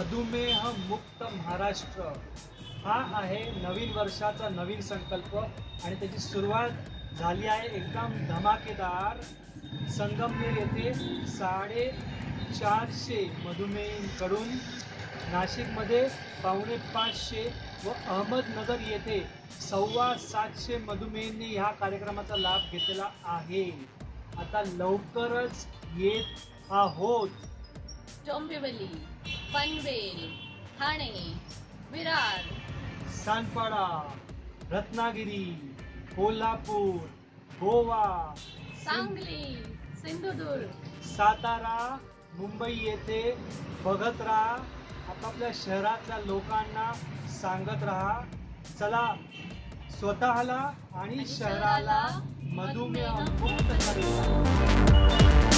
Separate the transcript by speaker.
Speaker 1: मधुमेह मुक्त महाराष्ट्र हा आहे नवीन वर्षाचा नवीन संकल्प आणि त्याची सुरुवात झाली आहे एकदम धमाकेदार। संगमनेर येथे 450 मधुमेहींकडून, नाशिकमध्ये 550 व अहमदनगर येथे 725 मधुमेहींनी ह्या कार्यक्रमाचा लाभ घेतलेला आहे। आता लवकरच येत आहोत।
Speaker 2: डोंबिवली, पनवेल, ठाणे, विरार,
Speaker 1: सानपाडा, रत्नागिरी, कोल्हापूर, गोवा,
Speaker 2: सांगली, सिंधुदुर्ग,
Speaker 1: सातारा, मुंबई येथे बघत राहा। आपापल्या शहरातल्या लोकांना सांगत राहा, चला स्वतःला आणि शहराला मधुमेह मुक्त करूया।